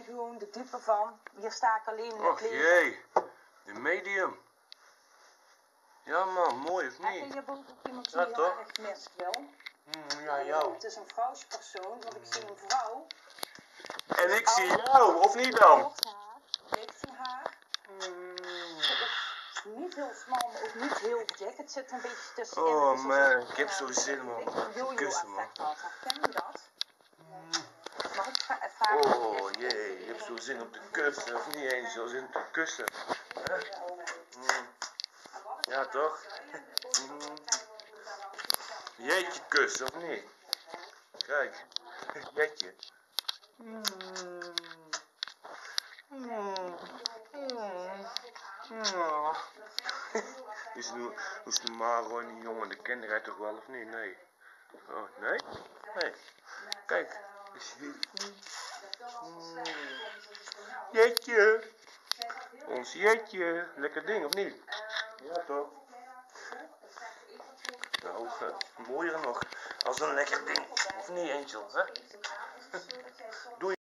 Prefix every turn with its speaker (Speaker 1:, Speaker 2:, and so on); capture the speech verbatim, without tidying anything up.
Speaker 1: doen, de diepe van. Hier sta ik alleen in het
Speaker 2: Och
Speaker 1: leven.
Speaker 2: jee, de medium. Ja man, mooi of
Speaker 1: Heb je
Speaker 2: niet?
Speaker 1: je boven op iemand die
Speaker 2: Ja,
Speaker 1: je
Speaker 2: toch?
Speaker 1: heel erg gemist wil?
Speaker 2: Mm, ja, jou.
Speaker 1: Het is een vrouwspersoon, want ik zie een vrouw.
Speaker 2: En ik zie jou, of niet dan?
Speaker 1: Kort haar, licht haar.
Speaker 2: Mm.
Speaker 1: Niet heel smal, maar ook niet heel dik. Het zit een beetje tussenin.
Speaker 2: Oh
Speaker 1: Het is
Speaker 2: man,
Speaker 1: alsof
Speaker 2: ik heb
Speaker 1: het,
Speaker 2: zo
Speaker 1: eh,
Speaker 2: zin man.
Speaker 1: een yo-yo
Speaker 2: Kussen man.
Speaker 1: effect had. Herken je dat? Mag ik va vragen?
Speaker 2: Oh jee, je hebt zo zin om te kussen, of niet eens zo zin om te kussen. Huh? Mm. Ja toch? Mm. Jeetje kussen, of niet? Kijk, jeetje. Mm. Mm. Mm. Mm. Is nu, is normaal gewoon die jongen, de kende jij toch wel of niet? Nee. Oh, nee? Nee. Kijk. Mm. Jetje. Ons Jetje. Lekker ding, of niet? Ja, toch? Nou, uh, mooier nog. Als een lekker ding. Of niet, Angel, hè? Doei.